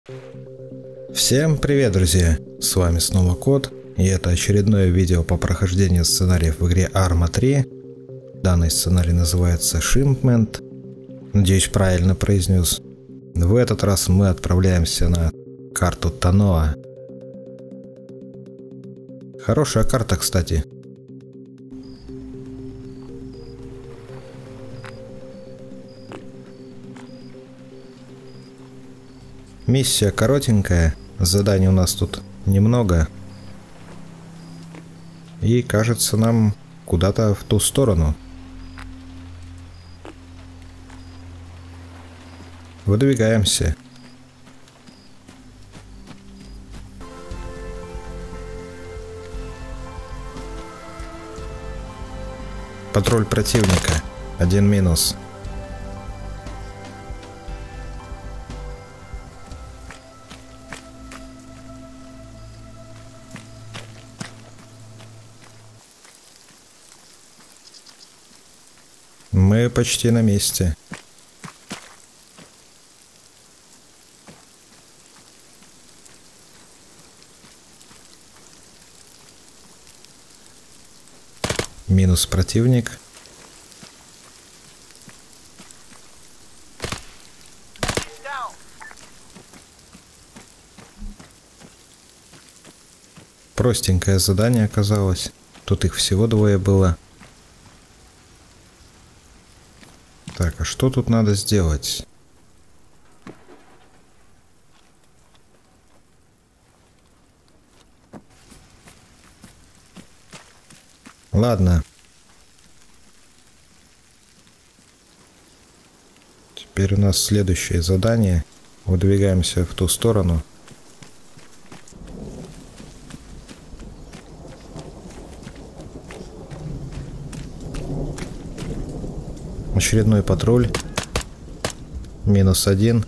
Всем привет, друзья! С вами снова Кот, и это очередное видео по прохождению сценариев в игре Arma 3. Данный сценарий называется Shipment. Надеюсь, правильно произнес. В этот раз мы отправляемся на карту Таноа. Хорошая карта, кстати. Миссия коротенькая, заданий у нас тут немного. И кажется, нам куда-то в ту сторону. Выдвигаемся. Патруль противника. 1 минус. Мы почти на месте. Минус противник. Простенькое задание оказалось. Тут их всего двое было. Так, а что тут надо сделать? Ладно. Теперь у нас следующее задание. Выдвигаемся в ту сторону. Очередной патруль. Минус 1.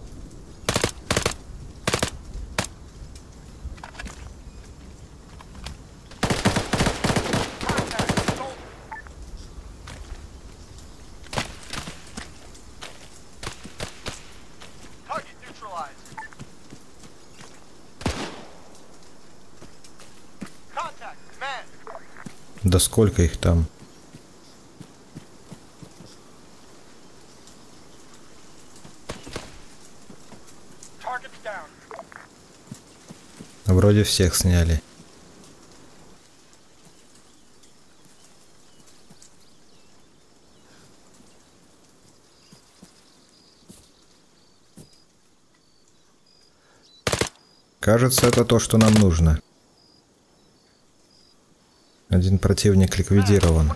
Да сколько их там? Вроде всех сняли. Кажется, это то, что нам нужно. Один противник ликвидирован.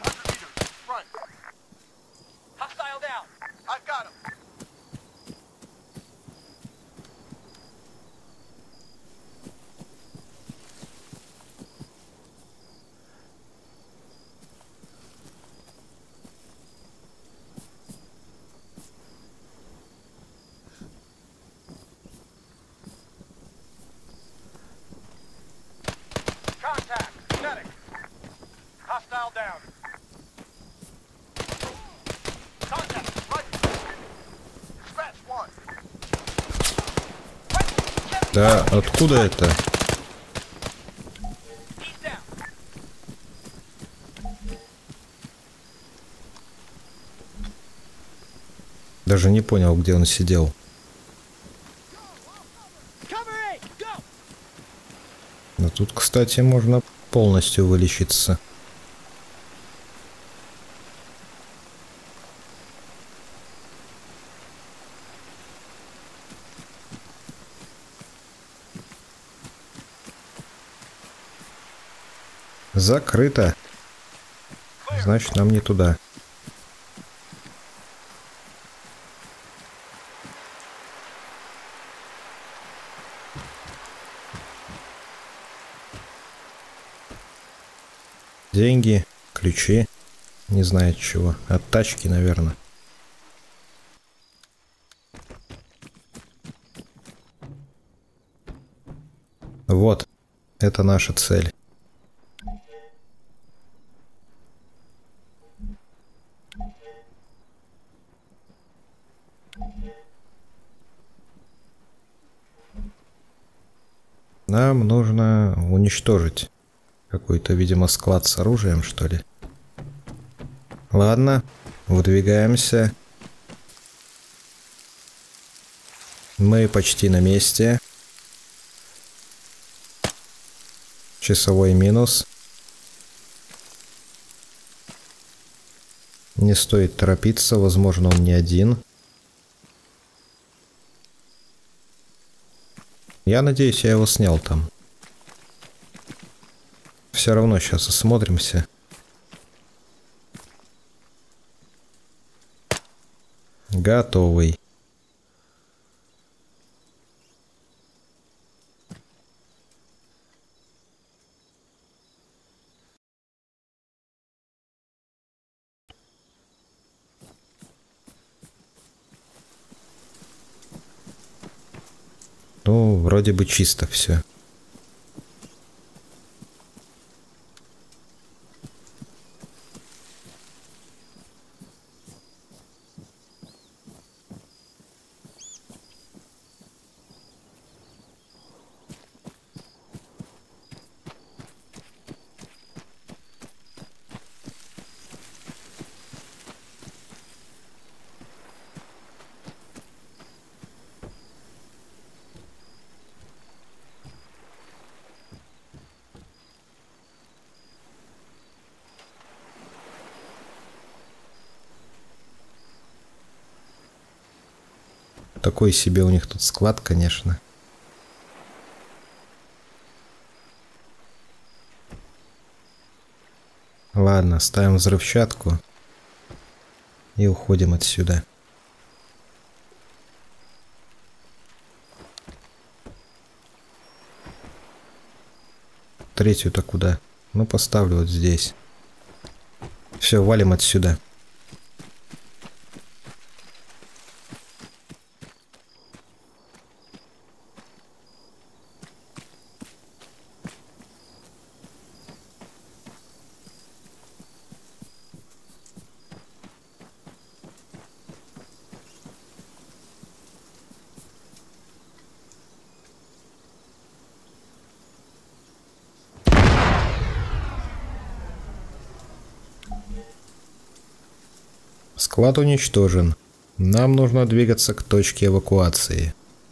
Да, откуда это? Даже не понял, где он сидел. Но тут, кстати, можно полностью вылечиться. Закрыто. Значит, нам не туда. Деньги, ключи. Не знаю от чего. От тачки, наверное. Вот. Это наша цель. Нам нужно уничтожить какой-то, видимо, склад с оружием, что ли. Ладно, выдвигаемся. Мы почти на месте. Часовой минус. Не стоит торопиться, возможно, он не один. Я надеюсь, я его снял там. Все равно сейчас осмотримся. Готовый. Ну, вроде бы чисто все. Такой себе у них тут склад, конечно. Ладно, ставим взрывчатку и уходим отсюда. Третью-то куда? Ну, поставлю вот здесь. Все, валим отсюда. Склад уничтожен. Нам нужно двигаться к точке эвакуации.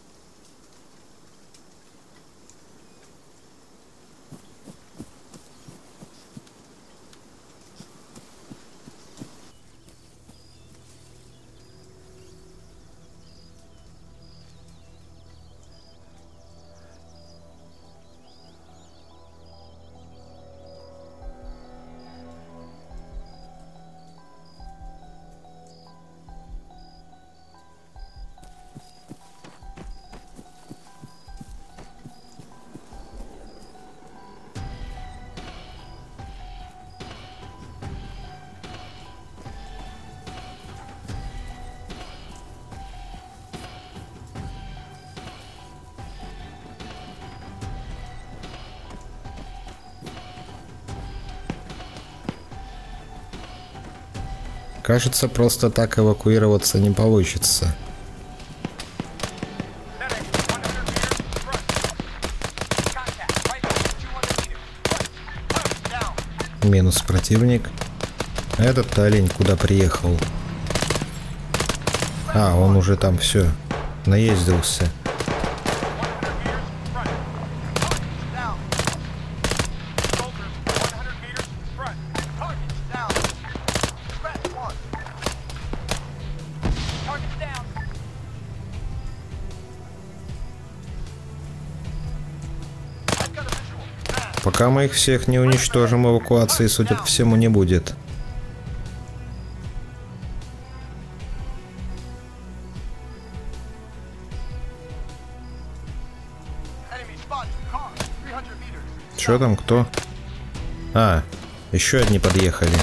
Кажется, просто так эвакуироваться не получится. Минус противник. Этот олень куда приехал? А, он уже там все наездился. Пока мы их всех не уничтожим, эвакуации, судя по всему, не будет. Чё там, кто? А, еще одни подъехали.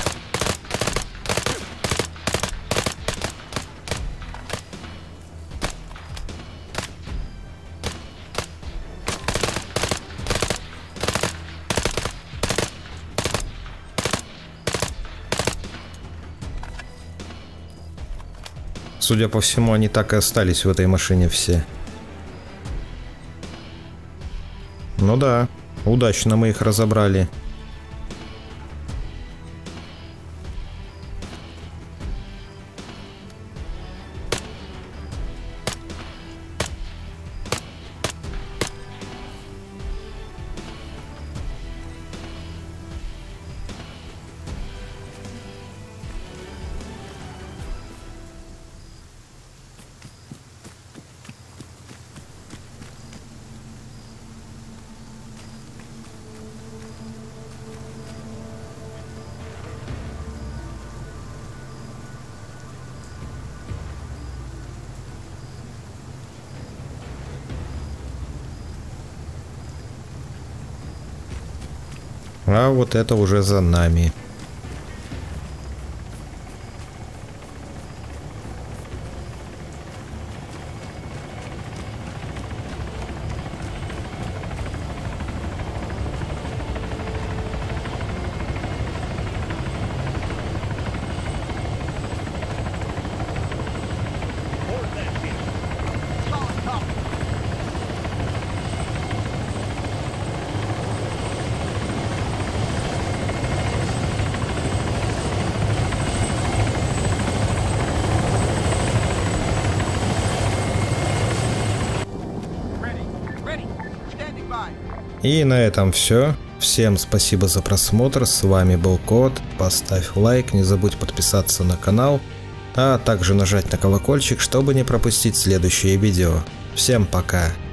Судя по всему, они так и остались в этой машине все. Ну да, удачно мы их разобрали. А вот это уже за нами. И на этом все. Всем спасибо за просмотр. С вами был Кот. Поставь лайк, не забудь подписаться на канал, а также нажать на колокольчик, чтобы не пропустить следующие видео. Всем пока.